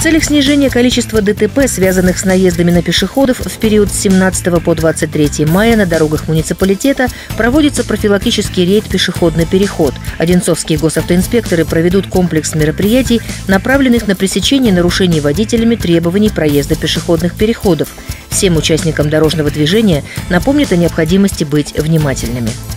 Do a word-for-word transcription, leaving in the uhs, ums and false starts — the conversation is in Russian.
целях снижения количества ДТП, связанных с наездами на пешеходов, в период с семнадцатого по двадцать третье мая на дорогах муниципалитета проводится профилактический рейд «Пешеходный переход». Одинцовские госавтоинспекторы проведут комплекс мероприятий, направленных на пресечение нарушений водителями требований проезда пешеходных переходов. Всем участникам дорожного движения напомнят о необходимости быть внимательными.